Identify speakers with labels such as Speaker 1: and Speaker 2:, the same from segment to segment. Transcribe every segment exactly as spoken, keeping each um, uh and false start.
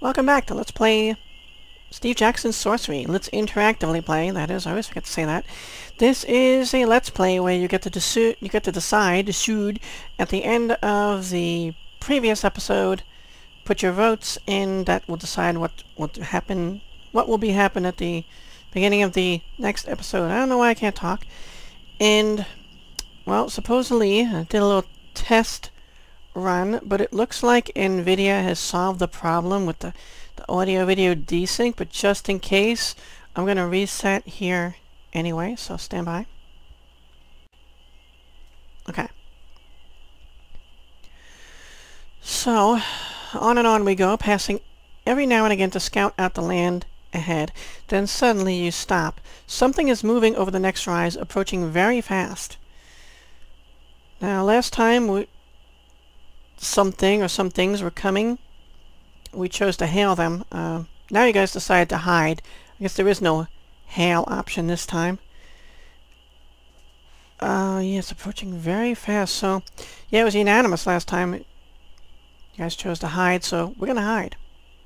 Speaker 1: Welcome back to Let's Play Steve Jackson's Sorcery. Let's interactively play, that is, I always forget to say that. This is a Let's Play where you get to desu you get to decide, decide, at the end of the previous episode, put your votes in, that will decide what will happen, what will be happen at the beginning of the next episode. I don't know why I can't talk. And, well, supposedly, I did a little test run, but it looks like NVIDIA has solved the problem with the, the audio-video desync, but just in case, I'm going to reset here anyway, so stand by. Okay. So, on and on we go, passing every now and again to scout out the land ahead. Then suddenly you stop. Something is moving over the next rise, approaching very fast. Now, last time we something or some things were coming, we chose to hail them. Uh, now you guys decided to hide. I guess there is no hail option this time. Uh, yeah, it's approaching very fast. So, yeah, it was unanimous last time. You guys chose to hide, so we're gonna hide.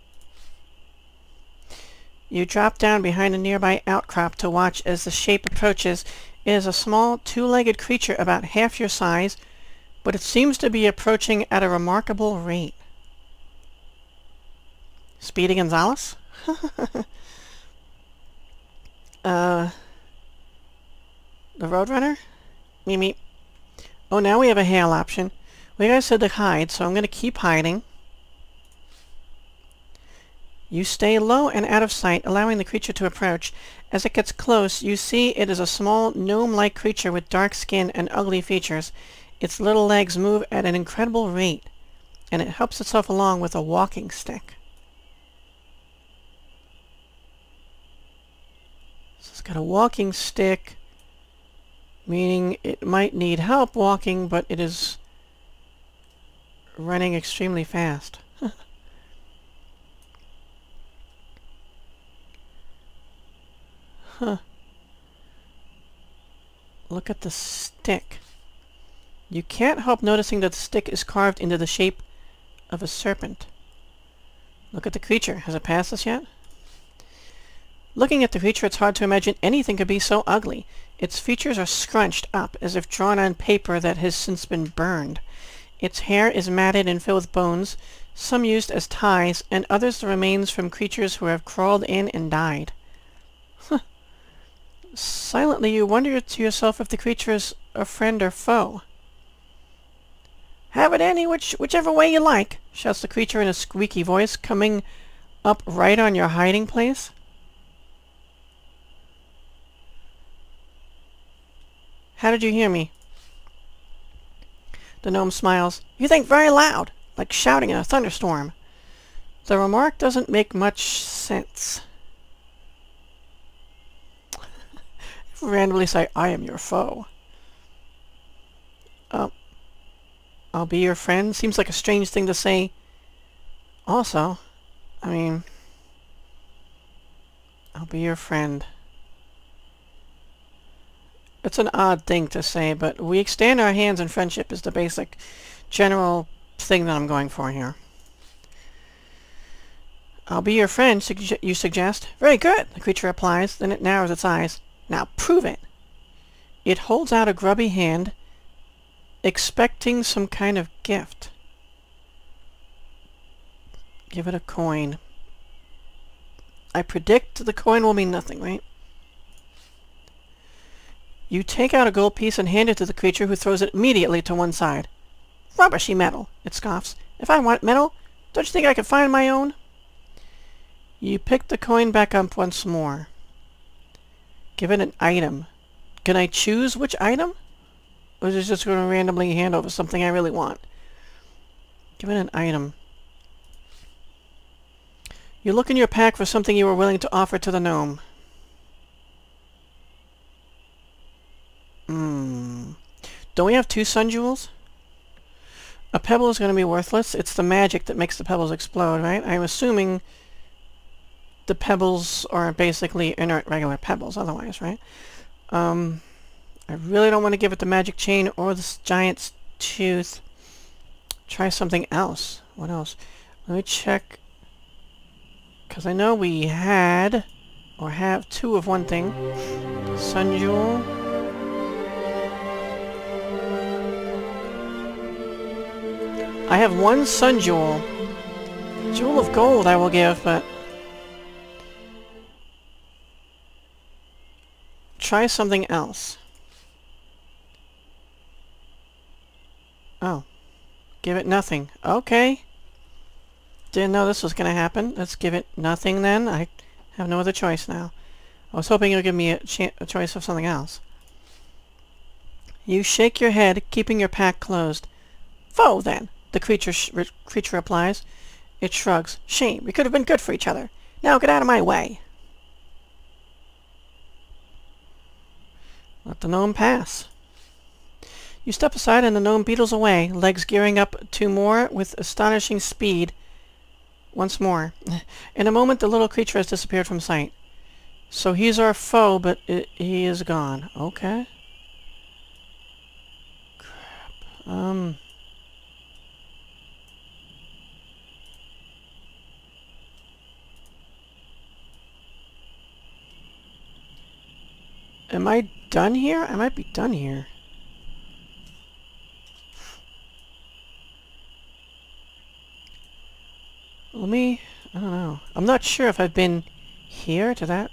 Speaker 1: You drop down behind a nearby outcrop to watch as the shape approaches. It is a small, two-legged creature about half your size, but it seems to be approaching at a remarkable rate. Speedy Gonzales? uh, the Roadrunner? Meep meep. Oh, now we have a hail option. We guys said to hide, so I'm going to keep hiding. You stay low and out of sight, allowing the creature to approach. As it gets close, you see it is a small, gnome-like creature with dark skin and ugly features. Its little legs move at an incredible rate, and it helps itself along with a walking stick. So it's got a walking stick, meaning it might need help walking, but it is running extremely fast. Huh. Look at the stick. You can't help noticing that the stick is carved into the shape of a serpent. Look at the creature. Has it passed us yet? Looking at the creature, it's hard to imagine anything could be so ugly. Its features are scrunched up, as if drawn on paper that has since been burned. Its hair is matted and filled with bones, some used as ties, and others the remains from creatures who have crawled in and died. Huh. Silently, you wonder to yourself if the creature is a friend or foe. "Have it any which whichever way you like," shouts the creature in a squeaky voice, coming up right on your hiding place. How did you hear me? The gnome smiles. You think very loud, like shouting in a thunderstorm. The remark doesn't make much sense. Randomly say, "I am your foe." Oh. I'll be your friend? Seems like a strange thing to say. Also, I mean, I'll be your friend. It's an odd thing to say, but we extend our hands in friendship is the basic general thing that I'm going for here. "I'll be your friend," suge you suggest. "Very good," the creature replies. Then it narrows its eyes. "Now prove it." It holds out a grubby hand, expecting some kind of gift. Give it a coin. I predict the coin will mean nothing, right? You take out a gold piece and hand it to the creature, who throws it immediately to one side. "Rubbishy metal," it scoffs. "If I want metal, don't you think I could find my own?" You pick the coin back up once more. Give it an item. Can I choose which item? Or is it just going to randomly hand over something I really want? Give it an item. You look in your pack for something you were willing to offer to the gnome. Hmm. Don't we have two sun jewels? A pebble is going to be worthless. It's the magic that makes the pebbles explode, right? I'm assuming the pebbles are basically inert regular pebbles otherwise, right? Um... I really don't want to give it the magic chain or the giant's tooth. Try something else. What else? Let me check Because I know we had, or have, two of one thing. Sun Jewel. I have one Sun Jewel. Jewel of Gold I will give, but... try something else. Oh. Give it nothing. Okay. Didn't know this was going to happen. Let's give it nothing then. I have no other choice now. I was hoping it would give me a, cha a choice of something else. You shake your head, keeping your pack closed. Foe, then, the creature, sh re creature replies. It shrugs. Shame. We could have been good for each other. Now get out of my way. Let the gnome pass. You step aside and the gnome beetles away, legs gearing up to more with astonishing speed. Once more. In a moment, the little creature has disappeared from sight. So he's our foe, but it, he is gone. Okay. Crap. Um... Am I done here? I might be done here. Let me... I don't know. I'm not sure if I've been here to that.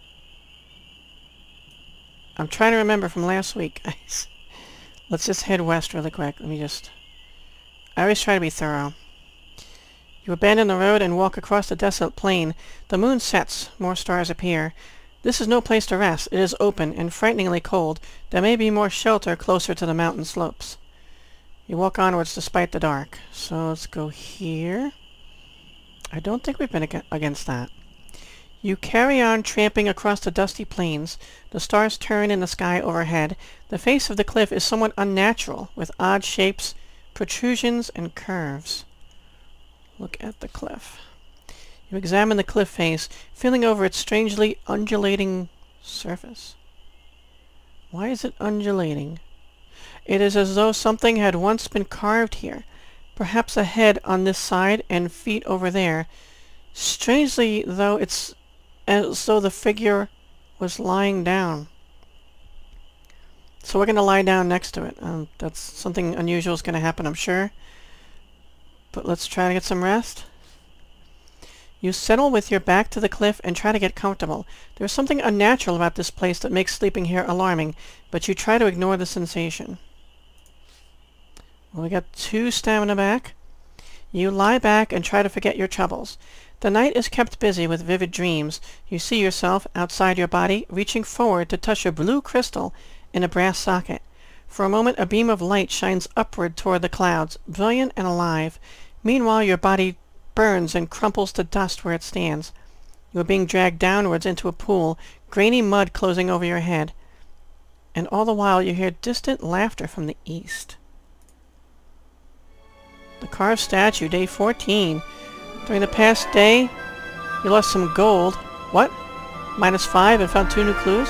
Speaker 1: I'm trying to remember from last week. Let's just head west really quick. Let me just... I always try to be thorough. You abandon the road and walk across the desolate plain. The moon sets. More stars appear. This is no place to rest. It is open and frighteningly cold. There may be more shelter closer to the mountain slopes. You walk onwards despite the dark. So let's go here. I don't think we've been ag against that. You carry on tramping across the dusty plains. The stars turn in the sky overhead. The face of the cliff is somewhat unnatural, with odd shapes, protrusions, and curves. Look at the cliff. You examine the cliff face, feeling over its strangely undulating surface. Why is it undulating? It is as though something had once been carved here. Perhaps a head on this side and feet over there. Strangely, though, it's as though the figure was lying down. So we're going to lie down next to it. Um, that's something unusual is going to happen, I'm sure. But let's try to get some rest. You settle with your back to the cliff and try to get comfortable. There's something unnatural about this place that makes sleeping here alarming, but you try to ignore the sensation. Well, we got two stamina back. You lie back and try to forget your troubles. The night is kept busy with vivid dreams. You see yourself, outside your body, reaching forward to touch a blue crystal in a brass socket. For a moment, a beam of light shines upward toward the clouds, brilliant and alive. Meanwhile, your body burns and crumples to dust where it stands. You are being dragged downwards into a pool, grainy mud closing over your head. And all the while, you hear distant laughter from the east. The carved statue, day fourteen. During the past day, you lost some gold. What? Minus five and found two new clues?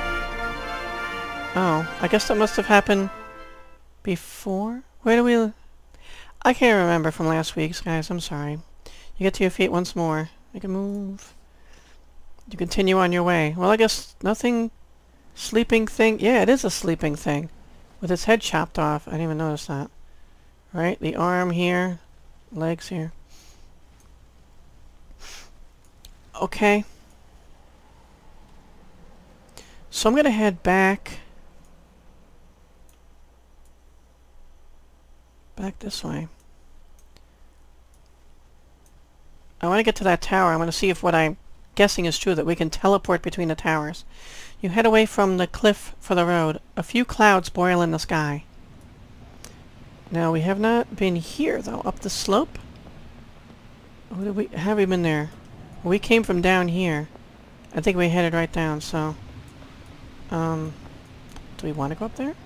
Speaker 1: Oh, I guess that must have happened before? Where do we... I can't remember from last week's, guys. I'm sorry. You get to your feet once more. Make a move. You continue on your way. Well, I guess nothing... Sleeping thing? Yeah, it is a sleeping thing. With its head chopped off. I didn't even notice that. Right? The arm here. Legs here. Okay. So I'm going to head back. Back this way. I want to get to that tower. I want to see if what I'm guessing is true, that we can teleport between the towers. You head away from the cliff for the road. A few clouds boil in the sky. Now, we have not been here, though. Up the slope? Or did we, have we been there? We came from down here. I think we headed right down, so... Um... Do we want to go up there?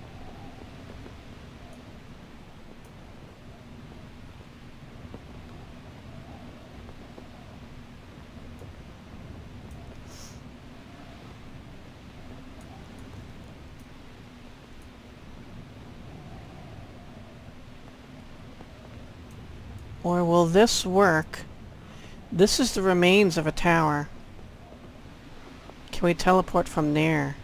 Speaker 1: Or will this work This is the remains of a tower. Can we teleport from there?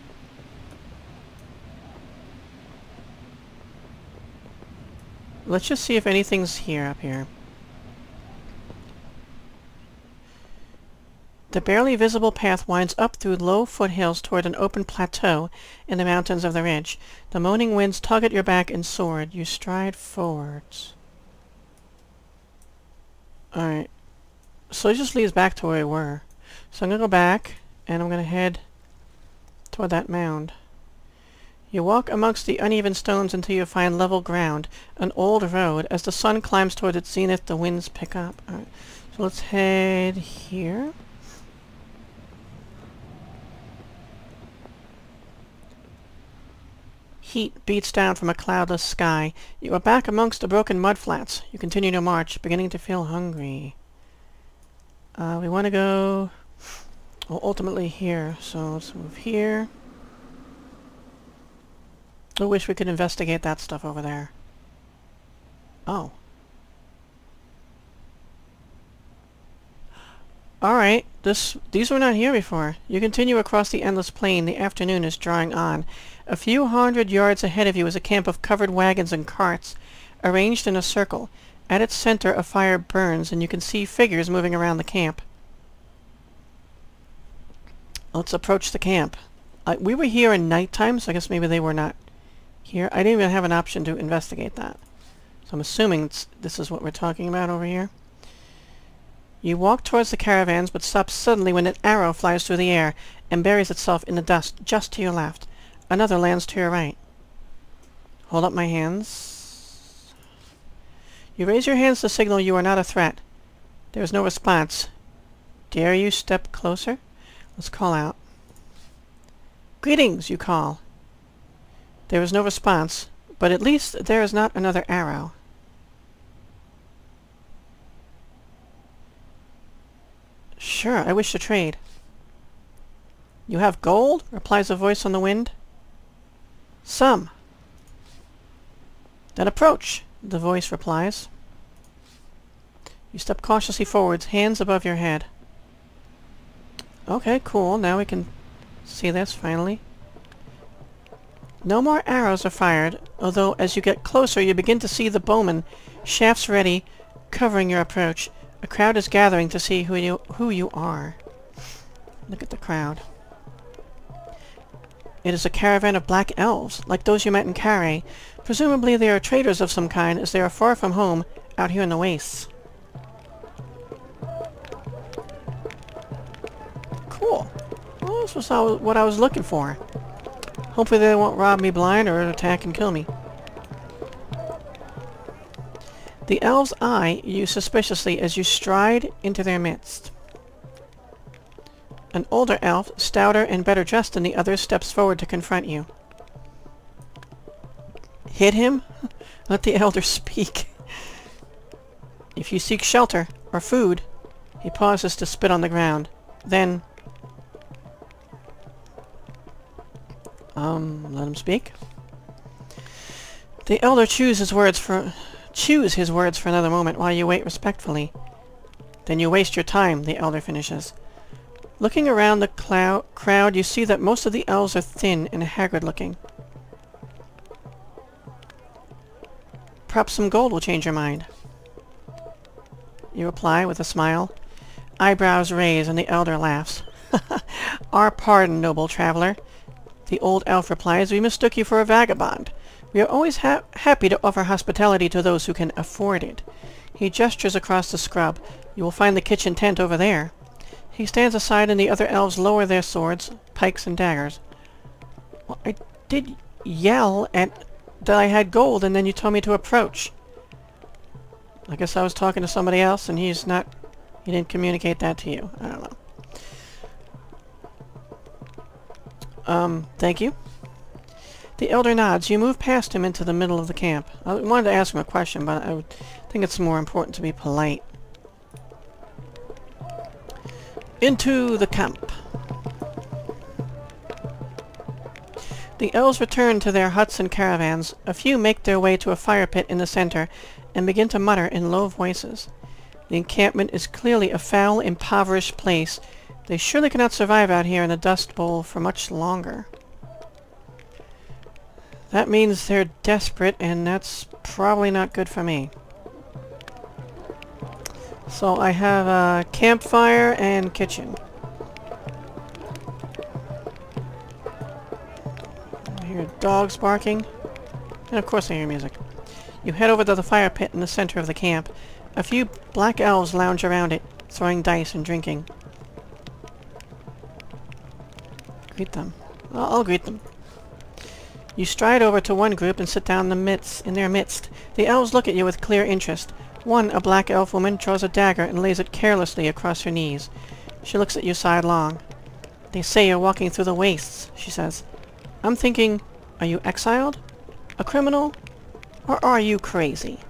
Speaker 1: Let's just see if anything's here up here. The barely visible path winds up through low foothills toward an open plateau in the mountains of the ridge. The moaning winds tug at your back and sword. You stride forwards. Alright. So it just leads back to where we were. So I'm going to go back, and I'm going to head toward that mound. You walk amongst the uneven stones until you find level ground, an old road. As the sun climbs toward its zenith, the winds pick up. Alright. So let's head here. Heat beats down from a cloudless sky. You are back amongst the broken mud flats. You continue to march, beginning to feel hungry. Uh, we want to go well, ultimately here, so let's move here. I wish we could investigate that stuff over there. Oh. Alright, this these were not here before. You continue across the endless plain. The afternoon is drawing on. A few hundred yards ahead of you is a camp of covered wagons and carts, arranged in a circle. At its center a fire burns, and you can see figures moving around the camp. Let's approach the camp. Uh, we were here in nighttime, so I guess maybe they were not here. I didn't even have an option to investigate that. So I'm assuming it's, this is what we're talking about over here. You walk towards the caravans, but stop suddenly when an arrow flies through the air and buries itself in the dust just to your left. Another lands to your right. Hold up my hands. You raise your hands to signal you are not a threat. There is no response. Dare you step closer? Let's call out. Greetings, you call. There is no response, but at least there is not another arrow. Sure, I wish to trade. You have gold? Replies a voice on the wind. Some. Then approach, the voice replies. You step cautiously forwards, hands above your head. Okay, cool. Now we can see this, finally. No more arrows are fired, although as you get closer you begin to see the bowmen, shafts ready, covering your approach. A crowd is gathering to see who you who you are. Look at the crowd. It is a caravan of Black Elves, like those you met in Carré. Presumably they are traders of some kind, as they are far from home, out here in the wastes. Cool. Well, this was what I was looking for. Hopefully they won't rob me blind or attack and kill me. The elves eye you suspiciously as you stride into their midst. An older elf, stouter and better dressed than the others, steps forward to confront you. Hit him? Let the elder speak. If you seek shelter or food... He pauses to spit on the ground. Then... Um, let him speak. The elder chews his words for... Choose his words for another moment while you wait respectfully. Then you waste your time, the elder finishes. Looking around the clou crowd, you see that most of the elves are thin and haggard-looking. Perhaps some gold will change your mind. You reply with a smile. Eyebrows raise, and the elder laughs. Our pardon, noble traveler. The old elf replies, we mistook you for a vagabond. We are always ha happy to offer hospitality to those who can afford it. He gestures across the scrub. You will find the kitchen tent over there. He stands aside and the other elves lower their swords, pikes, and daggers. Well, I did yell at that I had gold, and then you told me to approach. I guess I was talking to somebody else, and he's not... He didn't communicate that to you. I don't know. Um, thank you. The elder nods. You move past him into the middle of the camp. I wanted to ask him a question, but I would think it's more important to be polite. Into the camp. The elves return to their huts and caravans. A few make their way to a fire pit in the center and begin to mutter in low voices. The encampment is clearly a foul, impoverished place. They surely cannot survive out here in the Dust Bowl for much longer. That means they're desperate, and that's probably not good for me. So I have a campfire and kitchen. I hear dogs barking. And of course I hear music. You head over to the fire pit in the center of the camp. A few Black Elves lounge around it, throwing dice and drinking. Greet them. I'll, I'll greet them. You stride over to one group and sit down in, the midst, in their midst. The elves look at you with clear interest. One, a black elf woman, draws a dagger and lays it carelessly across her knees. She looks at you sidelong. They say you're walking through the wastes, she says. I'm thinking, are you exiled? A criminal? Or are you crazy?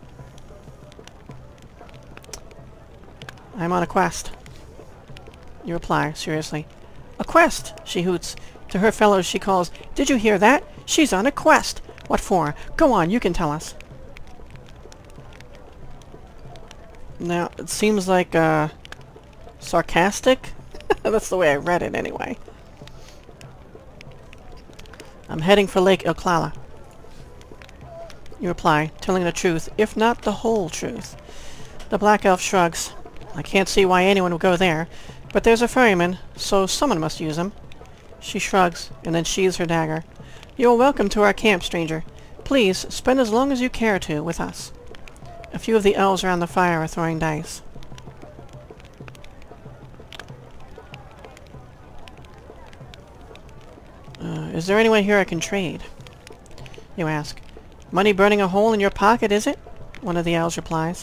Speaker 1: I'm on a quest. You reply, seriously. A quest, she hoots. To her fellows she calls, Did you hear that? She's on a quest! What for? Go on, you can tell us. Now, it seems like, uh... sarcastic? That's the way I read it, anyway. I'm heading for Lake Ilklala. You reply, telling the truth, if not the whole truth. The Black Elf shrugs. I can't see why anyone would go there, but there's a ferryman, so someone must use him. She shrugs, and then sheathes her dagger. You're welcome to our camp, stranger. Please, spend as long as you care to with us. A few of the elves around the fire are throwing dice. Uh, is there anyone here I can trade? You ask. Money burning a hole in your pocket, is it? One of the elves replies.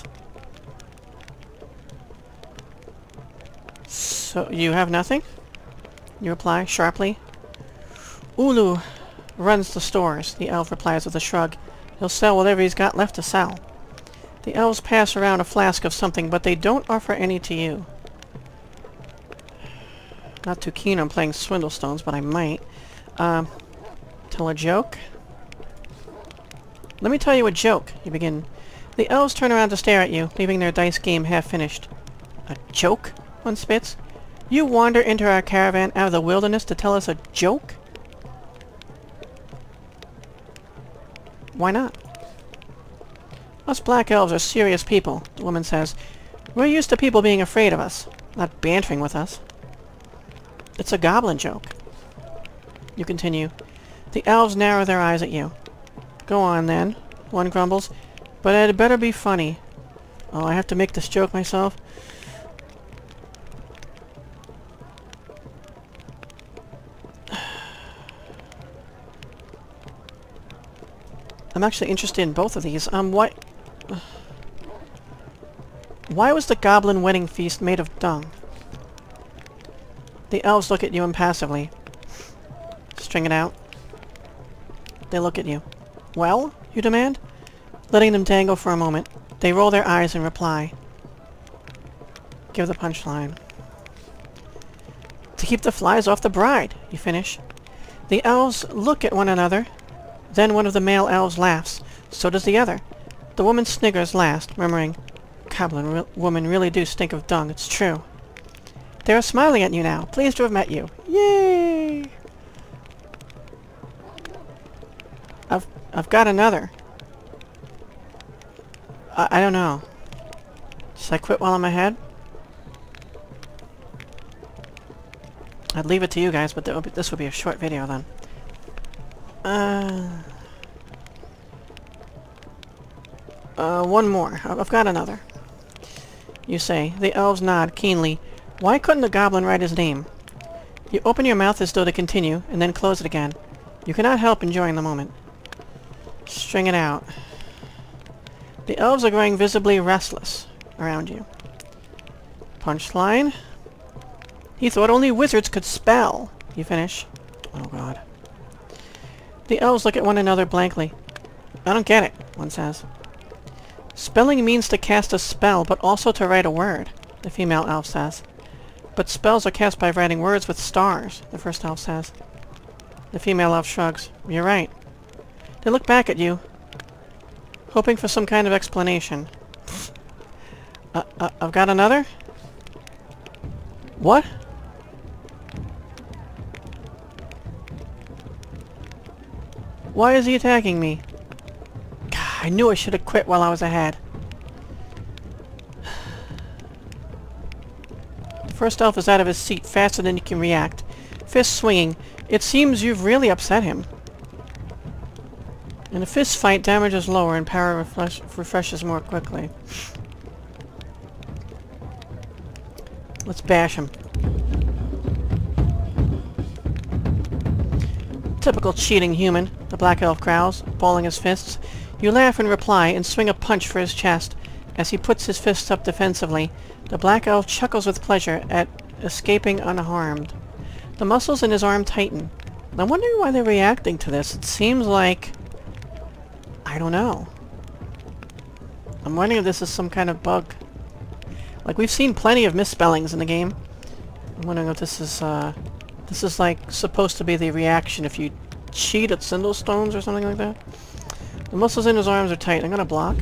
Speaker 1: So, you have nothing? You reply, sharply. Ulu runs the stores, the elf replies with a shrug. He'll sell whatever he's got left to sell. The elves pass around a flask of something, but they don't offer any to you. Not too keen on playing Swindlestones, but I might. Um, tell a joke? Let me tell you a joke, you begin. The elves turn around to stare at you, leaving their dice game half finished. A joke? One spits. You wander into our caravan out of the wilderness to tell us a joke? Why not? Us Black Elves are serious people, the woman says. We're used to people being afraid of us, not bantering with us. It's a goblin joke. You continue. The elves narrow their eyes at you. Go on, then, one grumbles. But it had better be funny. Oh, I have to make this joke myself? I'm actually interested in both of these. Um, what... Why was the goblin wedding feast made of dung? The elves look at you impassively. String it out. They look at you. Well? You demand? Letting them dangle for a moment, they roll their eyes and reply. Give the punchline. To keep the flies off the bride, you finish. The elves look at one another. Then one of the male elves laughs. So does the other. The woman sniggers last, murmuring, Goblin re women really do stink of dung, it's true. They are smiling at you now, pleased to have met you. Yay! I've, I've got another. I, I don't know. Should I quit while I'm ahead? I'd leave it to you guys, but th would be, this would be a short video then. Uh, uh, one more. I've got another. You say. The elves nod keenly. Why couldn't the goblin write his name? You open your mouth as though to continue, and then close it again. You cannot help enjoying the moment. String it out. The elves are growing visibly restless around you. Punchline. He thought only wizards could spell. You finish. Oh god. The elves look at one another blankly. I don't get it, one says. Spelling means to cast a spell, but also to write a word, the female elf says. But spells are cast by writing words with stars, the first elf says. The female elf shrugs. You're right. They look back at you, hoping for some kind of explanation. Uh, uh, I've got another? What? Why is he attacking me? God, I knew I should have quit while I was ahead. The first elf is out of his seat faster than you can react. Fist swinging. It seems you've really upset him. In a fist fight, damage is lower and power refresh refreshes more quickly. Let's bash him. Typical cheating human, the Black Elf growls, balling his fists. You laugh in reply and swing a punch for his chest. As he puts his fists up defensively, the Black Elf chuckles with pleasure at escaping unharmed. The muscles in his arm tighten. I'm wondering why they're reacting to this. It seems like... I don't know. I'm wondering if this is some kind of bug. Like, we've seen plenty of misspellings in the game. I'm wondering if this is, uh... this is, like, supposed to be the reaction if you cheat at Sindel Stones or something like that. The muscles in his arms are tight. I'm gonna block.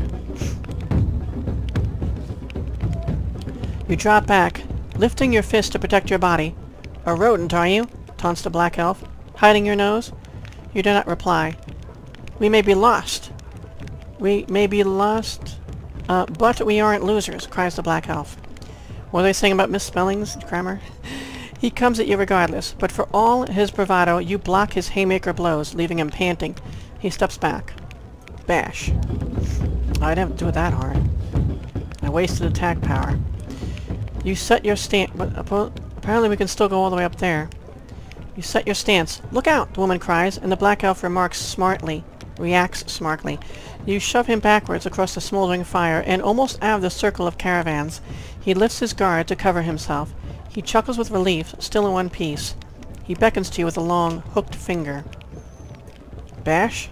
Speaker 1: You drop back, lifting your fist to protect your body. A rodent, are you? Taunts the Black Elf. Hiding your nose? You do not reply. We may be lost. We may be lost, uh, but we aren't losers, cries the Black Elf. What are they saying about misspellings, grammar? He comes at you regardless, but for all his bravado, you block his haymaker blows, leaving him panting. He steps back. Bash. Oh, I didn't do it that hard. I wasted attack power. You set your stance, but apparently we can still go all the way up there. You set your stance. Look out, the woman cries, and the Black Elf remarks smartly. Reacts smartly. You shove him backwards across the smoldering fire, and almost out of the circle of caravans. He lifts his guard to cover himself. He chuckles with relief, still in one piece. He beckons to you with a long, hooked finger. Bash?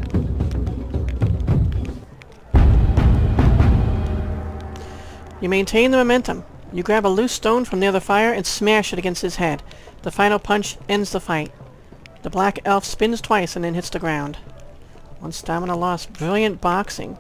Speaker 1: You maintain the momentum. You grab a loose stone from near the fire and smash it against his head. The final punch ends the fight. The Black Elf spins twice and then hits the ground. One stamina loss. Brilliant boxing.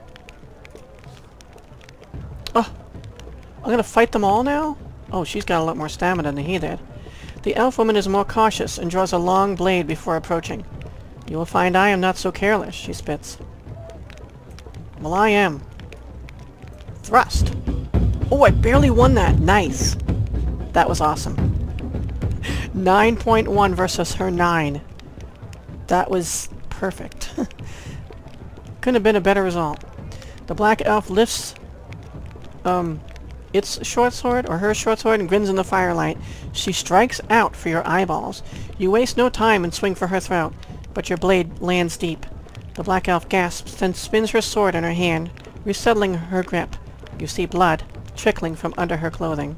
Speaker 1: Oh! I'm gonna fight them all now? Oh, she's got a lot more stamina than he did. The elf woman is more cautious and draws a long blade before approaching. You will find I am not so careless, she spits. Well, I am. Thrust! Oh, I barely won that! Nice! That was awesome. nine point one versus her nine. That was perfect. Couldn't have been a better result. The Black Elf lifts um, its short sword, or her short sword, and grins in the firelight. She strikes out for your eyeballs. You waste no time and swing for her throat, but your blade lands deep. The Black Elf gasps, then spins her sword in her hand, resettling her grip. You see blood trickling from under her clothing.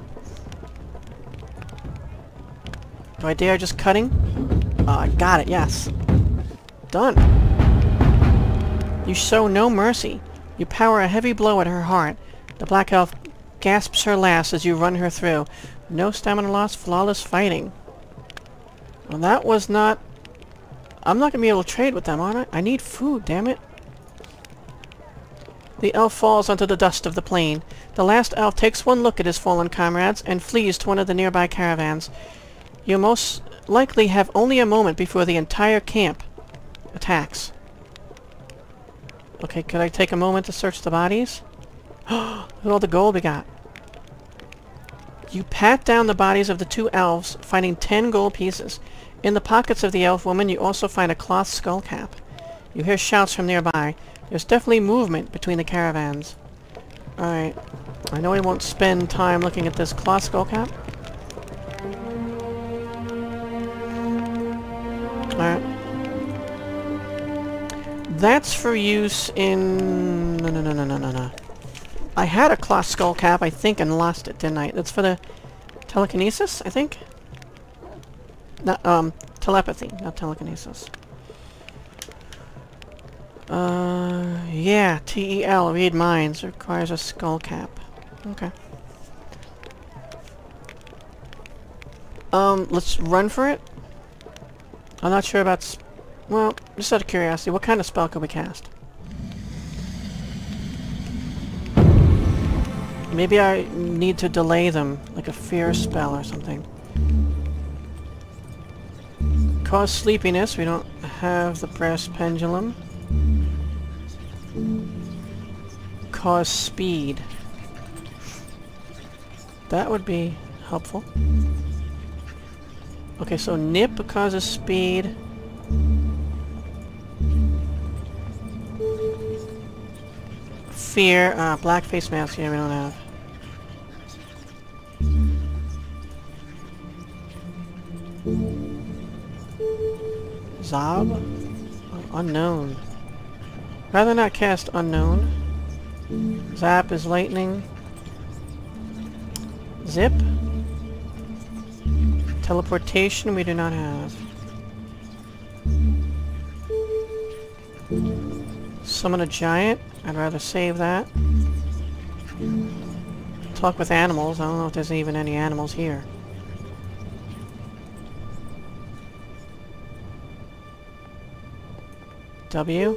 Speaker 1: Do I dare just cutting? Oh, I got it, yes. Done. You show no mercy. You power a heavy blow at her heart. The Black Elf gasps her last as you run her through. No stamina loss, flawless fighting. Well, that was not... I'm not gonna be able to trade with them, aren't I? I need food, damn it. The elf falls onto the dust of the plain. The last elf takes one look at his fallen comrades and flees to one of the nearby caravans. You most likely have only a moment before the entire camp attacks. Okay, could I take a moment to search the bodies? Look at all the gold we got. You pat down the bodies of the two elves, finding ten gold pieces. In the pockets of the elf woman, you also find a cloth skull cap. You hear shouts from nearby. There's definitely movement between the caravans. Alright. I know we won't spend time looking at this cloth skull cap. Alright. That's for use in... No, no, no, no, no, no, no. I had a cloth skull cap, I think, and lost it, didn't I? That's for the telekinesis, I think? Not, um, telepathy, not telekinesis. Uh, yeah, T E L, read minds, requires a skull cap. Okay. Um, let's run for it. I'm not sure about... Sp well, just out of curiosity, what kind of spell could we cast? Maybe I need to delay them, like a fear spell or something. Cause sleepiness. We don't have the brass pendulum. Cause speed. That would be helpful. Okay, so nip causes speed. Fear. Uh, black face mask. Yeah, we don't have. Zob? Oh, unknown. Rather not cast unknown. Zap is lightning. Zip. Teleportation we do not have. Summon a giant. I'd rather save that. Talk with animals. I don't know if there's even any animals here. W.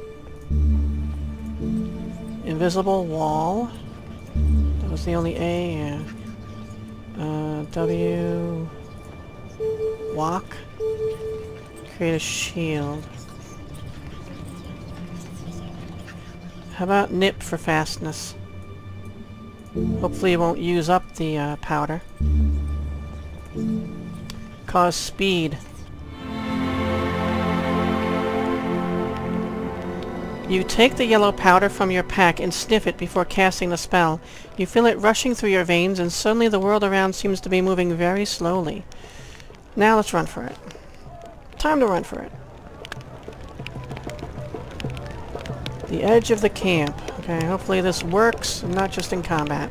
Speaker 1: Invisible wall. That was the only A, yeah. Uh, W. Walk. Create a shield. How about nip for fastness? Hopefully it won't use up the uh, powder. Cause speed. You take the yellow powder from your pack and sniff it before casting the spell. You feel it rushing through your veins, and suddenly the world around seems to be moving very slowly. Now let's run for it. Time to run for it. The edge of the camp. Okay, hopefully this works, not just in combat.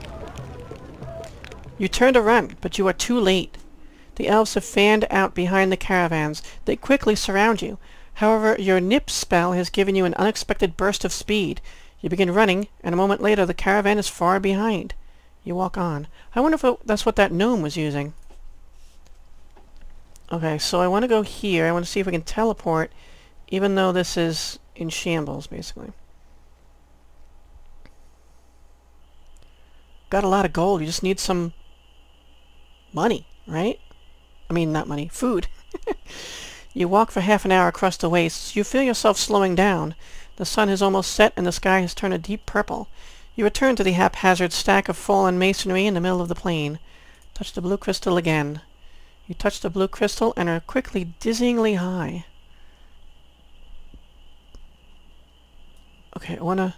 Speaker 1: You turn to run, but you are too late. The elves have fanned out behind the caravans. They quickly surround you. However, your nip spell has given you an unexpected burst of speed. You begin running, and a moment later the caravan is far behind. You walk on. I wonder if it, that's what that gnome was using. Okay, so I want to go here. I want to see if we can teleport, even though this is in shambles, basically. Got a lot of gold. You just need some money, right? I mean, not money. Food. You walk for half an hour across the wastes. You feel yourself slowing down. The sun has almost set and the sky has turned a deep purple. You return to the haphazard stack of fallen masonry in the middle of the plain. Touch the blue crystal again. You touch the blue crystal and are quickly dizzyingly high. Okay, I wanna...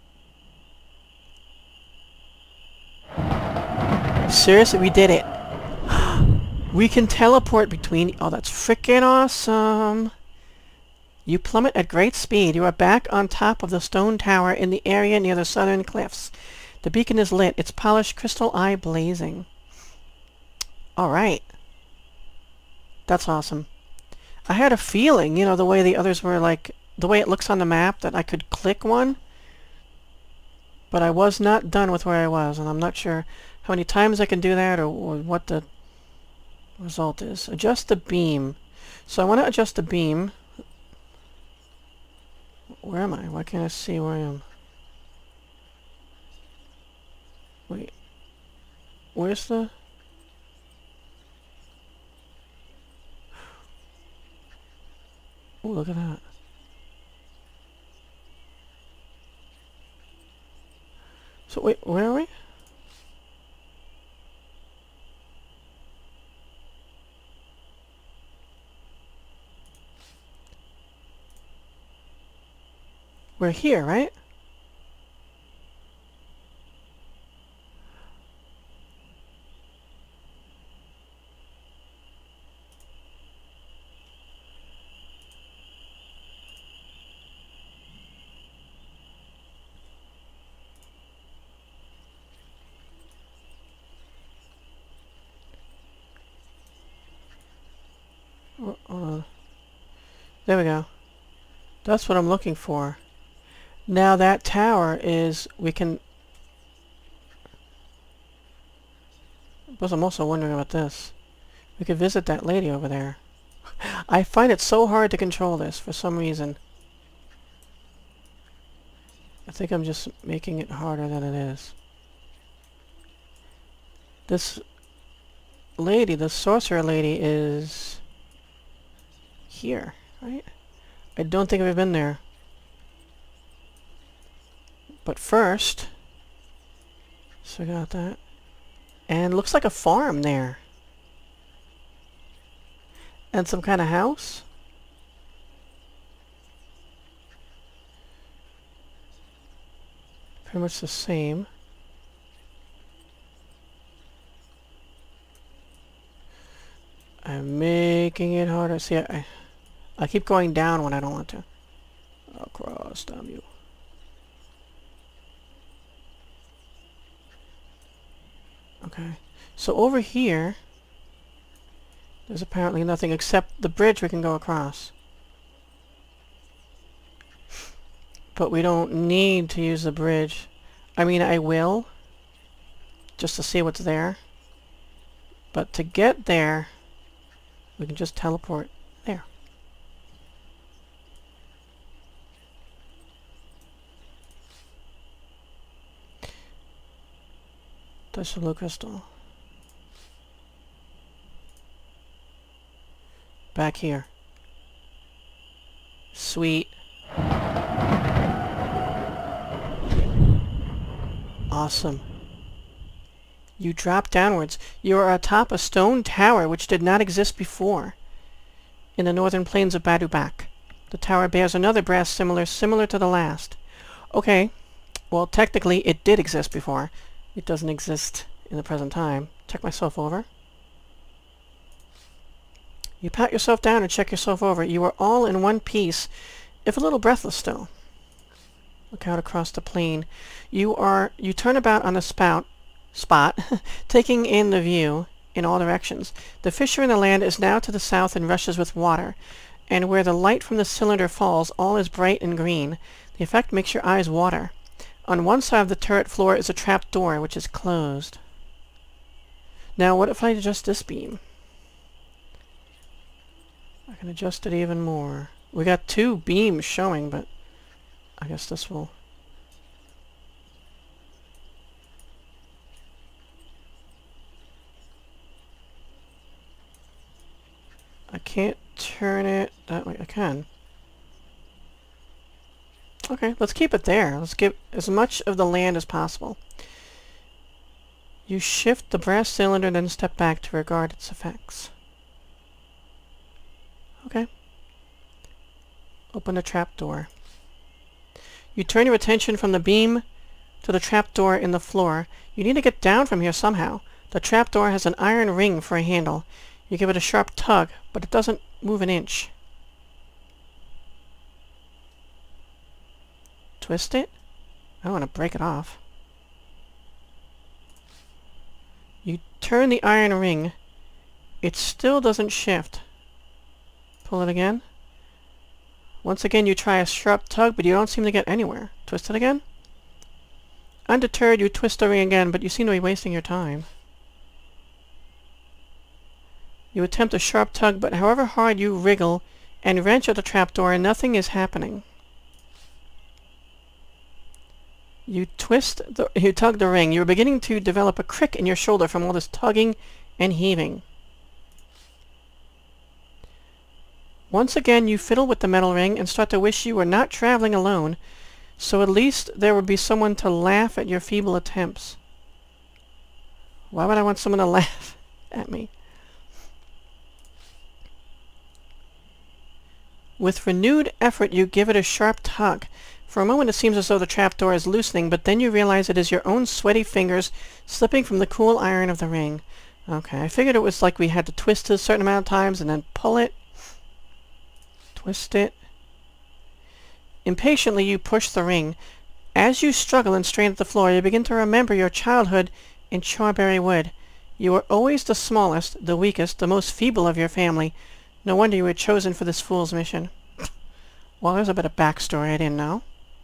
Speaker 1: Seriously, we did it! We can teleport between... Oh, that's frickin' awesome! You plummet at great speed. You are back on top of the stone tower in the area near the southern cliffs. The beacon is lit, its polished crystal eye blazing. Alright. That's awesome. I had a feeling, you know, the way the others were, like... The way it looks on the map, that I could click one. But I was not done with where I was, and I'm not sure how many times I can do that, or, or what the... result is. Adjust the beam. So I want to adjust the beam. Where am I? Why can't I see where I am? Wait. Where's the... Oh, look at that. So wait, where are we? We're here, right? Hold on. There we go. That's what I'm looking for. Now that tower is, we can... But I'm also wondering about this. We could visit that lady over there. I find it so hard to control this for some reason. I think I'm just making it harder than it is. This lady, the sorcerer lady, is here, right? I don't think I've been there. But first, so we got that. And looks like a farm there. And some kind of house. Pretty much the same. I'm making it harder. See, I, I keep going down when I don't want to. Across, damn you. Okay. So over here, there's apparently nothing except the bridge we can go across. But we don't need to use the bridge. I mean, I will, just to see what's there. But to get there, we can just teleport there. Touch the blue crystal. Back here. Sweet. Awesome. You drop downwards. You are atop a stone tower which did not exist before in the northern plains of Badubak. The tower bears another brass similar similar to the last. Okay. Well, technically it did exist before. It doesn't exist in the present time. Check myself over. You pat yourself down and check yourself over. You are all in one piece, if a little breathless still. Look out across the plain. You are you turn about on the spout spot, taking in the view in all directions. The fissure in the land is now to the south and rushes with water, and where the light from the cylinder falls, all is bright and green. The effect makes your eyes water. On one side of the turret floor is a trap door, which is closed. Now, what if I adjust this beam? I can adjust it even more. We got two beams showing, but I guess this will... I can't turn it that way. I can. Okay, let's keep it there. Let's get as much of the land as possible. You shift the brass cylinder, then step back to regard its effects. Okay. Open the trapdoor. You turn your attention from the beam to the trapdoor in the floor. You need to get down from here somehow. The trapdoor has an iron ring for a handle. You give it a sharp tug, but it doesn't move an inch. Twist it? I don't want to break it off. You turn the iron ring. It still doesn't shift. Pull it again. Once again you try a sharp tug, but you don't seem to get anywhere. Twist it again. Undeterred, you twist the ring again, but you seem to be wasting your time. You attempt a sharp tug, but however hard you wriggle and wrench at the trapdoor, nothing is happening. You twist the, you tug the ring. You're beginning to develop a crick in your shoulder from all this tugging and heaving. Once again, you fiddle with the metal ring and start to wish you were not traveling alone, so at least there would be someone to laugh at your feeble attempts. Why would I want someone to laugh at me? With renewed effort, you give it a sharp tug. For a moment it seems as though the trapdoor is loosening, but then you realize it is your own sweaty fingers slipping from the cool iron of the ring. Okay, I figured it was like we had to twist it a certain amount of times and then pull it. Twist it. Impatiently you push the ring. As you struggle and strain at the floor, you begin to remember your childhood in Charberry Wood. You were always the smallest, the weakest, the most feeble of your family. No wonder you were chosen for this fool's mission. Well, there's a bit of backstory I didn't know.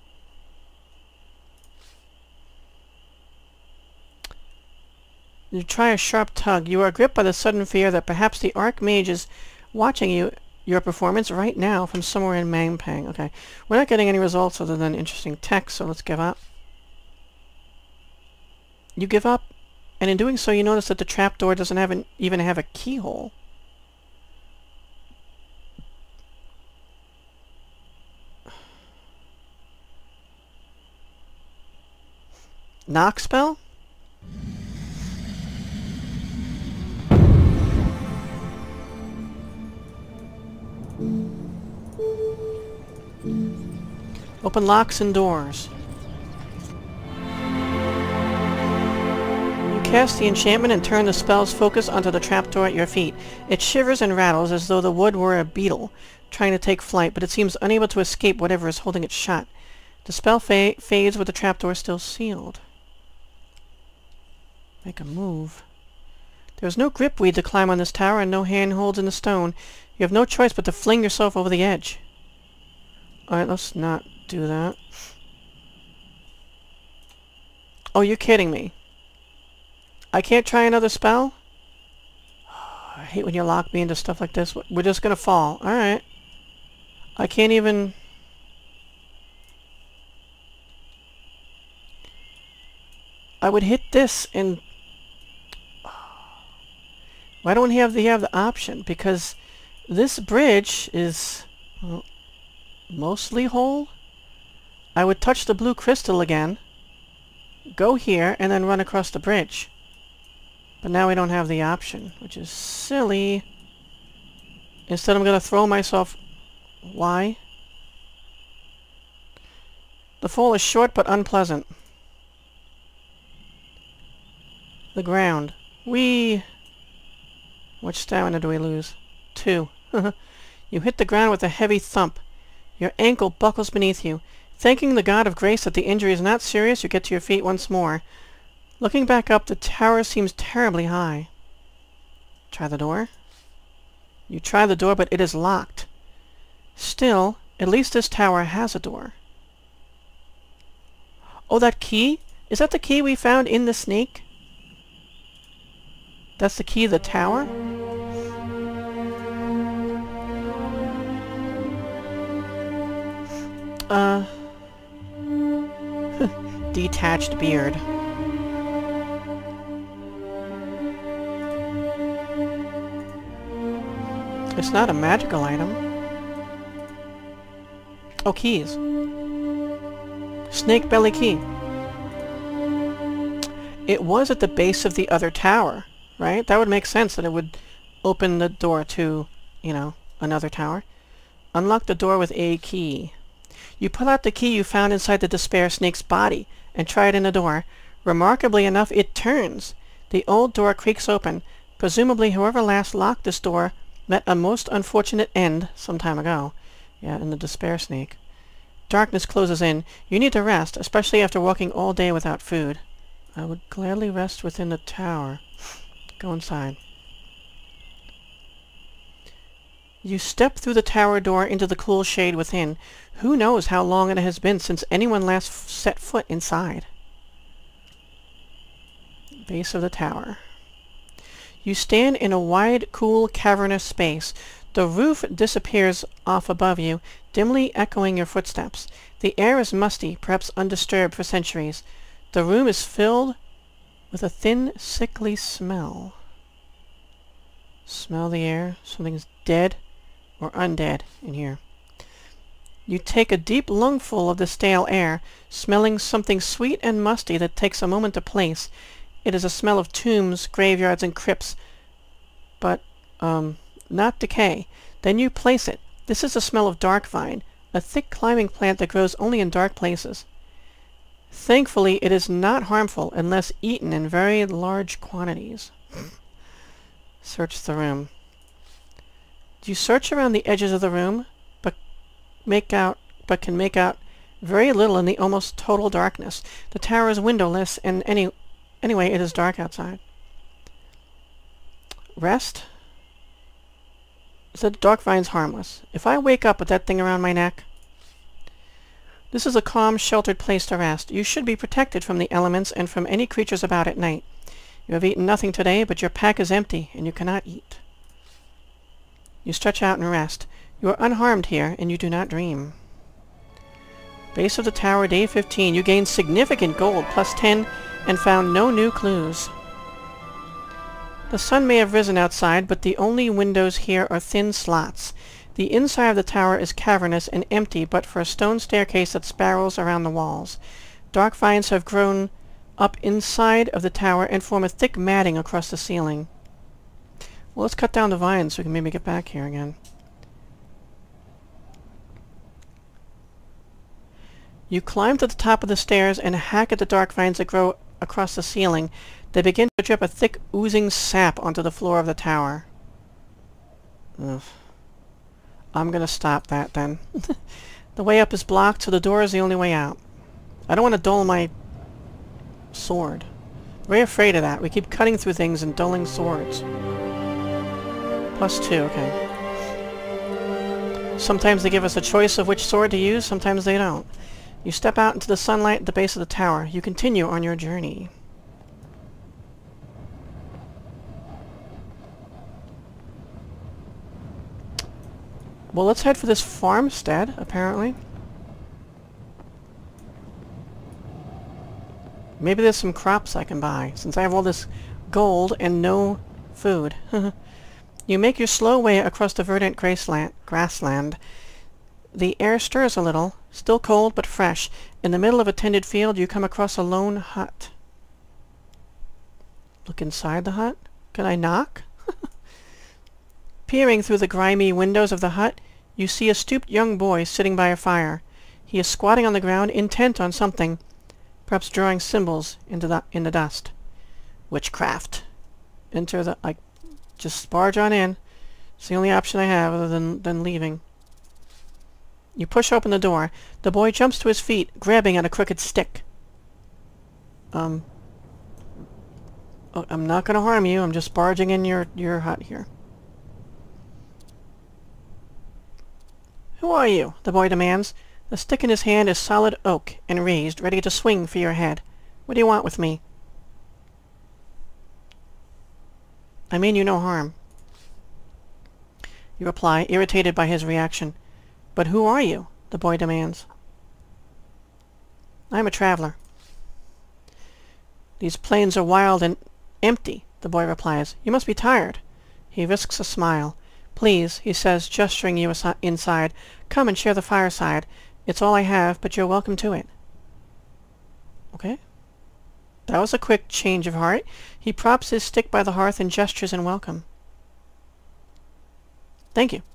Speaker 1: You try a sharp tug. You are gripped by the sudden fear that perhaps the Archmage is watching you, your performance right now from somewhere in Mangpang. Okay, we're not getting any results other than interesting text, so let's give up. You give up And in doing so, you notice that the trapdoor doesn't have an, even have a keyhole. Knock spell? Open locks and doors. You cast the enchantment and turn the spell's focus onto the trapdoor at your feet. It shivers and rattles as though the wood were a beetle trying to take flight, but it seems unable to escape whatever is holding it shut. The spell fa fades with the trapdoor still sealed. Make a move. There is no gripweed to climb on this tower and no handholds in the stone. You have no choice but to fling yourself over the edge. Alright, let's not do that. Oh, you're kidding me. I can't try another spell? Oh, I hate when you lock me into stuff like this. We're just gonna fall. Alright. I can't even... I would hit this and... Why don't we have the, have the option? Because this bridge is well, mostly whole. I would touch the blue crystal again, go here, and then run across the bridge. But now we don't have the option, which is silly. Instead I'm going to throw myself... Why? The fall is short but unpleasant. The ground. Whee! Which stamina do we lose? Two. You hit the ground with a heavy thump. Your ankle buckles beneath you. Thanking the god of grace that the injury is not serious, you get to your feet once more. Looking back up, the tower seems terribly high. Try the door. You try the door, but it is locked. Still, at least this tower has a door. Oh, that key? Is that the key we found in the snake? That's the key to the tower? Uh... Detached beard. It's not a magical item. Oh, keys. Snake belly key. It was at the base of the other tower, right? That would make sense that it would open the door to, you know, another tower. Unlock the door with a key. You pull out the key you found inside the despair snake's body and try it in the door. Remarkably enough, it turns. The old door creaks open. Presumably whoever last locked this door met a most unfortunate end some time ago. Yeah, in the despair snake. Darkness closes in. You need to rest, especially after walking all day without food. I would gladly rest within the tower. Go inside. You step through the tower door into the cool shade within. Who knows how long it has been since anyone last f set foot inside. Base of the tower. You stand in a wide, cool, cavernous space. The roof disappears off above you, dimly echoing your footsteps. The air is musty, perhaps undisturbed for centuries. The room is filled with a thin, sickly smell. Smell the air. Something's dead or undead in here. You take a deep lungful of the stale air, smelling something sweet and musty that takes a moment to place. It is a smell of tombs, graveyards, and crypts, but, um, not decay. Then you place it. This is the smell of dark vine, a thick climbing plant that grows only in dark places. Thankfully, it is not harmful unless eaten in very large quantities. Search the room. You search around the edges of the room, but make out, but can make out very little in the almost total darkness. The tower is windowless, and any, anyway, it is dark outside. Rest? Said dark vine's harmless. If I wake up with that thing around my neck... This is a calm, sheltered place to rest. You should be protected from the elements and from any creatures about at night. You have eaten nothing today, but your pack is empty, and you cannot eat. You stretch out and rest. You are unharmed here, and you do not dream. Base of the tower, day fifteen. You gained significant gold, plus ten, and found no new clues. The sun may have risen outside, but the only windows here are thin slots. The inside of the tower is cavernous and empty but for a stone staircase that spirals around the walls. Dark vines have grown up inside of the tower and form a thick matting across the ceiling. Well, let's cut down the vines so we can maybe get back here again. You climb to the top of the stairs and hack at the dark vines that grow across the ceiling. They begin to drip a thick, oozing sap onto the floor of the tower. Ugh. I'm gonna stop that then. The way up is blocked, so the door is the only way out. I don't want to dull my sword. Very afraid of that. We keep cutting through things and dulling swords. Plus two, okay. Sometimes they give us a choice of which sword to use, sometimes they don't. You step out into the sunlight at the base of the tower. You continue on your journey. Well, let's head for this farmstead, apparently. Maybe there's some crops I can buy, since I have all this gold and no food. You make your slow way across the verdant grassland. grassland. The air stirs a little, still cold but fresh. In the middle of a tended field, you come across a lone hut. Look inside the hut? Can I knock? Peering through the grimy windows of the hut, you see a stooped young boy sitting by a fire. He is squatting on the ground, intent on something, perhaps drawing symbols into the in the dust. Witchcraft. Enter the... I just barge on in. It's the only option I have other than, than leaving. You push open the door. The boy jumps to his feet, grabbing at a crooked stick. Um... Oh, I'm not going to harm you. I'm just barging in your, your hut here. Who are you? The boy demands. The stick in his hand is solid oak and raised, ready to swing for your head. What do you want with me? I mean you no harm. You reply, irritated by his reaction. But who are you? The boy demands. I am a traveler. These plains are wild and empty, the boy replies. You must be tired. He risks a smile. Please, he says, gesturing you inside, come and share the fireside. It's all I have, but you're welcome to it. Okay. That was a quick change of heart. He props his stick by the hearth and gestures in welcome. Thank you.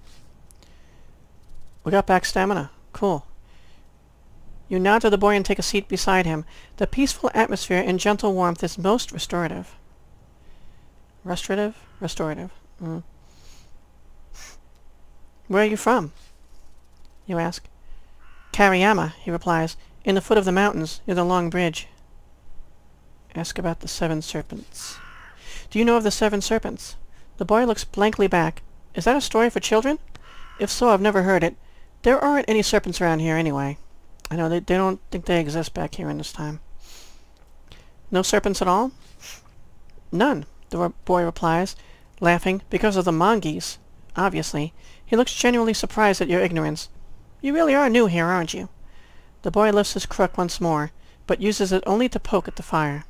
Speaker 1: We got back stamina. Cool. You nod to the boy and take a seat beside him. The peaceful atmosphere and gentle warmth is most restorative. Restorative? Restorative. Mm. Where are you from? You ask. Kariyama, he replies. In the foot of the mountains, near the long bridge. Ask about the Seven Serpents. Do you know of the Seven Serpents? The boy looks blankly back. Is that a story for children? If so, I've never heard it. There aren't any serpents around here anyway. I know they, they don't think they exist back here in this time. No serpents at all? None, the boy replies, laughing, because of the monkeys, obviously. He looks genuinely surprised at your ignorance. You really are new here, aren't you? The boy lifts his crook once more, but uses it only to poke at the fire.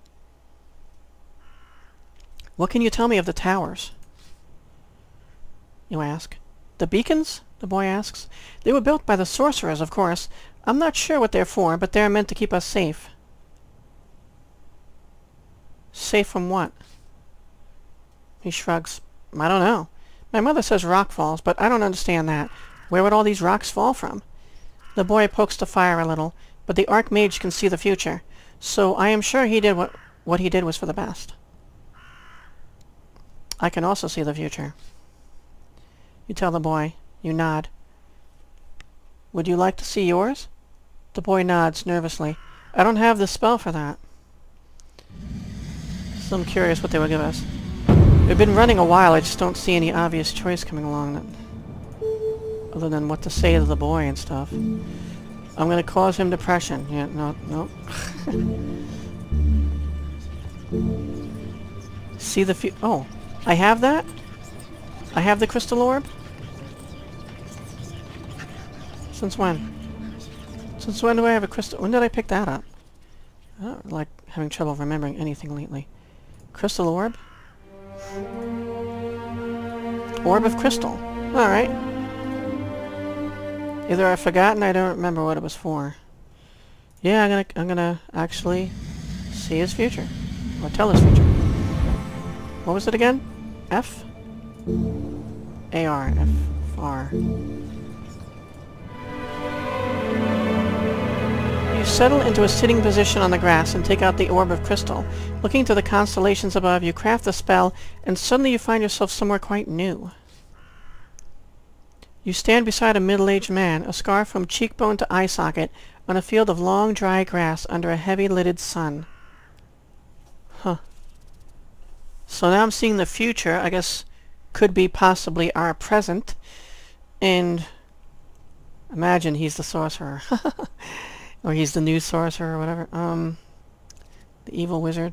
Speaker 1: What can you tell me of the towers? You ask. The beacons? The boy asks. They were built by the sorcerers, of course. I'm not sure what they're for, but they're meant to keep us safe. Safe from what? He shrugs. I don't know. My mother says rock falls, but I don't understand that. Where would all these rocks fall from? The boy pokes the fire a little, but the Archmage can see the future, so I am sure he did what, what he did was for the best. I can also see the future. You tell the boy. You nod. Would you like to see yours? The boy nods nervously. I don't have the spell for that. So I'm curious what they would give us. We've been running a while, I just don't see any obvious choice coming along that, other than what to say to the boy and stuff. I'm gonna cause him depression. Yeah, no, no. See the fu- oh, I have that? I have the crystal orb? Since when? Since when do I have a crystal? When did I pick that up? I don't like having trouble remembering anything lately. Crystal orb? Orb of crystal. Alright. Either I've forgotten, I don't remember what it was for. Yeah, I'm gonna, I'm gonna actually see his future. Or tell his future. What was it again? F? A R. F R. You settle into a sitting position on the grass and take out the orb of crystal. Looking to the constellations above, you craft the spell, and suddenly you find yourself somewhere quite new. You stand beside a middle-aged man, a scar from cheekbone to eye socket, on a field of long, dry grass under a heavy-lidded sun. Huh. So now I'm seeing the future. I guess could be possibly our present. And imagine he's the sorcerer. Or he's the new sorcerer or whatever. Um, the evil wizard.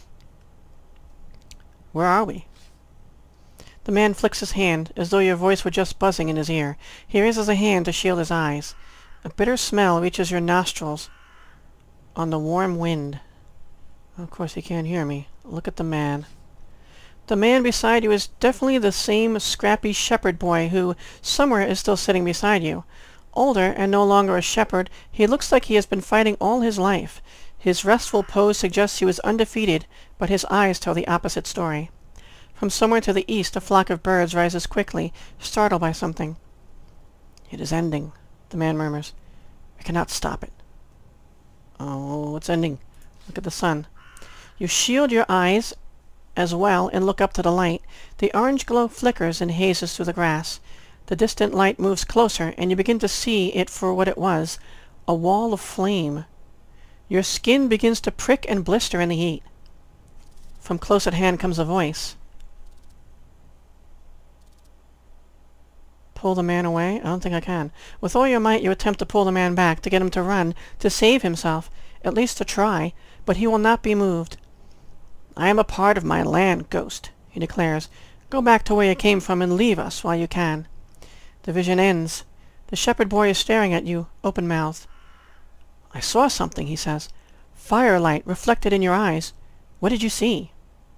Speaker 1: Where are we? The man flicks his hand, as though your voice were just buzzing in his ear. He raises a hand to shield his eyes. A bitter smell reaches your nostrils on the warm wind. Of course he can't hear me. Look at the man. The man beside you is definitely the same scrappy shepherd boy who, somewhere, is still sitting beside you. Older, and no longer a shepherd, he looks like he has been fighting all his life. His restful pose suggests he was undefeated, but his eyes tell the opposite story. From somewhere to the east, a flock of birds rises quickly, startled by something. It is ending, the man murmurs. We cannot stop it. Oh, it's ending. Look at the sun. You shield your eyes as well and look up to the light. The orange glow flickers and hazes through the grass. The distant light moves closer, and you begin to see it for what it was, a wall of flame. Your skin begins to prick and blister in the heat. From close at hand comes a voice. Pull the man away? I don't think I can. With all your might you attempt to pull the man back, to get him to run, to save himself, at least to try, but he will not be moved. I am a part of my land, ghost, he declares. Go back to where you came from and leave us while you can. The vision ends. The shepherd boy is staring at you, open-mouthed. I saw something, he says. Firelight reflected in your eyes. What did you see?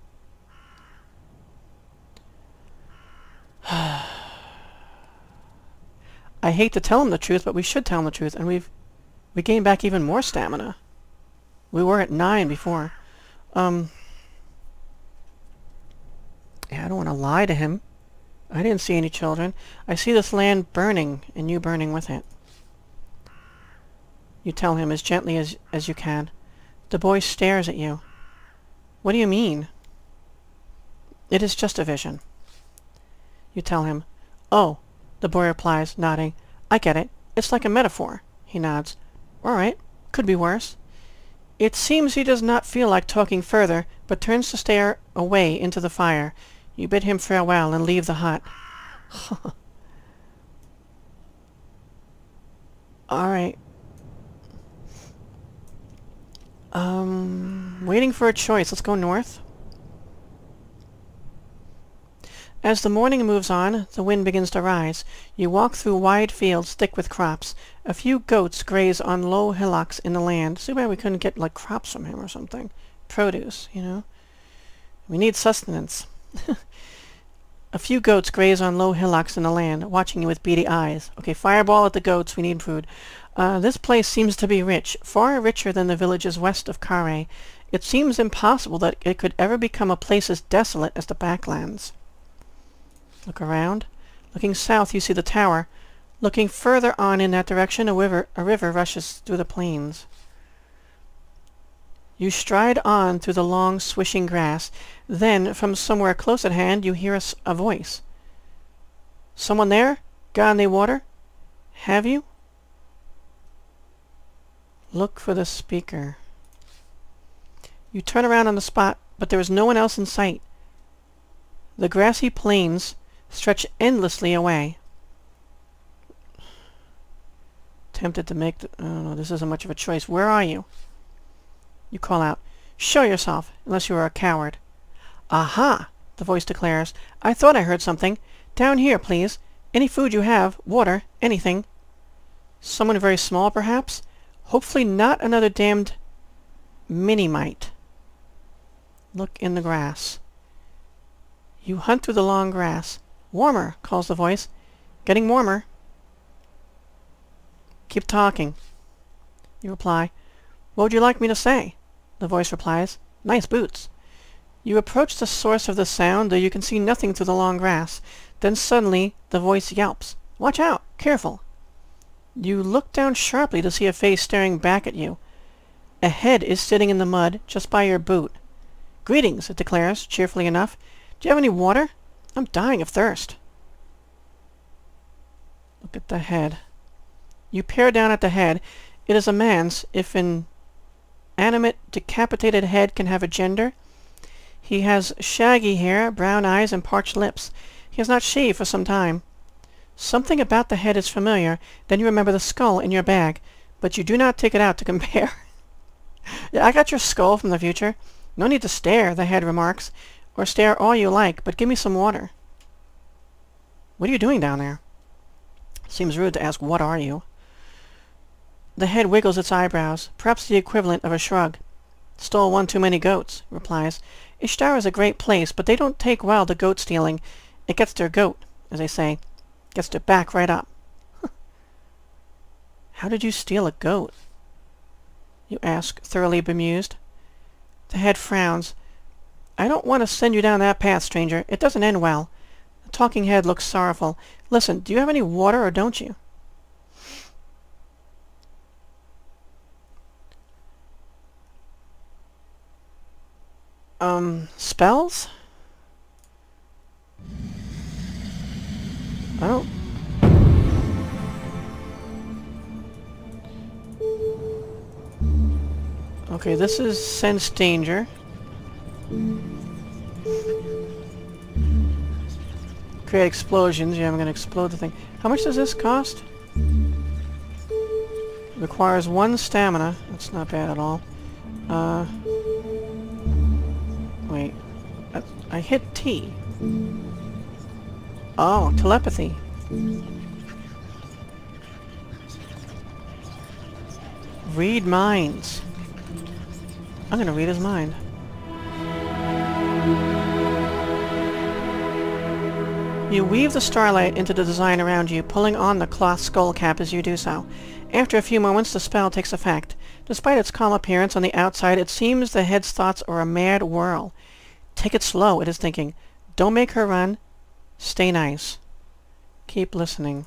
Speaker 1: I hate to tell him the truth, but we should tell him the truth, and we've we gained back even more stamina. We were at nine before. Um, yeah, I don't want to lie to him. I didn't see any children. I see this land burning, and you burning with it. You tell him as gently as, as you can. The boy stares at you. What do you mean? It is just a vision. You tell him. Oh, the boy replies, nodding. I get it. It's like a metaphor. He nods. All right. Could be worse. It seems he does not feel like talking further, but turns to stare away into the fire. You bid him farewell and leave the hut. All right. Um, waiting for a choice. Let's go north. As the morning moves on, the wind begins to rise. You walk through wide fields thick with crops. A few goats graze on low hillocks in the land. Too bad we couldn't get, like, crops from him or something. Produce, you know. We need sustenance. A few goats graze on low hillocks in the land, watching you with beady eyes. Okay, fireball at the goats. We need food. Uh, this place seems to be rich, far richer than the villages west of Carre. It seems impossible that it could ever become a place as desolate as the Backlands. Look around. Looking south, you see the tower. Looking further on in that direction, a river, a river rushes through the plains. You stride on through the long, swishing grass. Then, from somewhere close at hand, you hear a, a voice. Someone there? Got any water? Have you? Look for the speaker. You turn around on the spot, but there is no one else in sight. The grassy plains stretch endlessly away. Tempted to make the... Oh, no, this isn't much of a choice. Where are you? You call out, show yourself, unless you are a coward. Aha! The voice declares. I thought I heard something. Down here, please. Any food you have, water, anything. Someone very small, perhaps? Hopefully not another damned mini-mite. Look in the grass. You hunt through the long grass. Warmer, calls the voice. Getting warmer. Keep talking. You reply. What would you like me to say? The voice replies. Nice boots. You approach the source of the sound, though you can see nothing through the long grass. Then suddenly the voice yelps. Watch out! Careful! You look down sharply to see a face staring back at you. A head is sitting in the mud just by your boot. Greetings, it declares, cheerfully enough. Do you have any water? I'm dying of thirst. Look at the head. You peer down at the head. It is a man's, if an animate, decapitated head can have a gender. He has shaggy hair, brown eyes, and parched lips. He has not shaved for some time. Something about the head is familiar. Then you remember the skull in your bag, but you do not take it out to compare. Yeah, I got your skull from the future. No need to stare, the head remarks. Or stare all you like, but give me some water. What are you doing down there? Seems rude to ask, what are you? The head wiggles its eyebrows, perhaps the equivalent of a shrug. Stole one too many goats, replies. Ishtar is a great place, but they don't take well to goat stealing. It gets their goat, as they say. Gets their back right up. How did you steal a goat? You ask, thoroughly bemused. The head frowns. I don't want to send you down that path, stranger. It doesn't end well. The talking head looks sorrowful. Listen, do you have any water or don't you? Um, spells? I don't... Okay, this is sense danger. Create explosions. Yeah, I'm gonna explode the thing. How much does this cost? Requires one stamina. That's not bad at all. Uh... Wait. I, I hit T. Oh, telepathy. Read minds. I'm gonna read his mind. You weave the starlight into the design around you, pulling on the cloth skull cap as you do so. After a few moments, the spell takes effect. Despite its calm appearance on the outside, it seems the head's thoughts are a mad whirl. Take it slow, it is thinking. Don't make her run. Stay nice. Keep listening.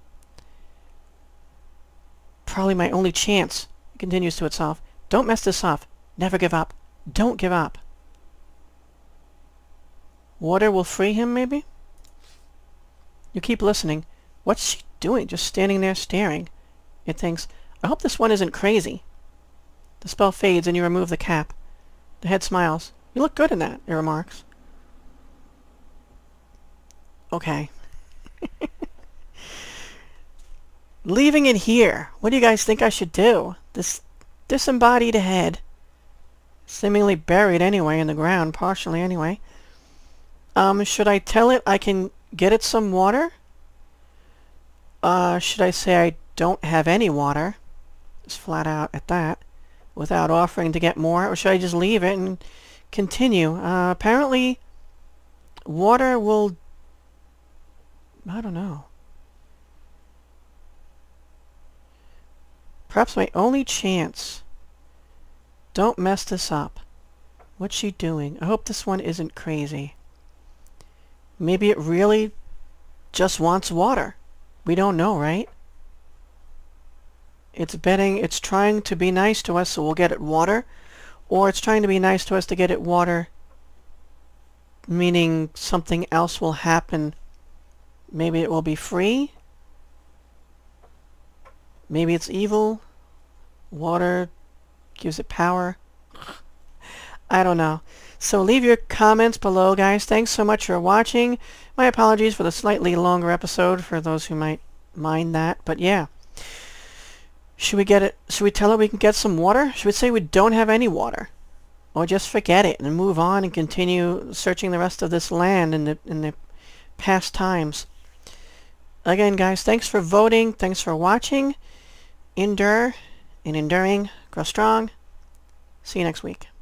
Speaker 1: Probably my only chance, it continues to itself. Don't mess this up. Never give up. Don't give up. Water will free him, maybe? You keep listening. What's she doing? Just standing there staring. It thinks, I hope this one isn't crazy. The spell fades and you remove the cap. The head smiles. You look good in that, it remarks. Okay. Leaving it here. What do you guys think I should do? This disembodied head. Seemingly buried anyway in the ground, partially anyway. Um, should I tell it I can get it some water? Uh, should I say I don't have any water? Just flat out at that. Without offering to get more? Or should I just leave it and continue? Uh, apparently, water will... I don't know. Perhaps my only chance. Don't mess this up. What's she doing? I hope this one isn't crazy. Maybe it really just wants water. We don't know, right? It's betting, it's trying to be nice to us so we'll get it water, or it's trying to be nice to us to get it water, meaning something else will happen. Maybe it will be free. Maybe it's evil. Water gives it power. I don't know. So leave your comments below, guys. Thanks so much for watching. My apologies for the slightly longer episode for those who might mind that. But yeah. Should we get it? Should we tell it we can get some water? Should we say we don't have any water? Or just forget it and move on and continue searching the rest of this land in the, in the past times? Again, guys, thanks for voting. Thanks for watching. Endure. In enduring, grow strong. See you next week.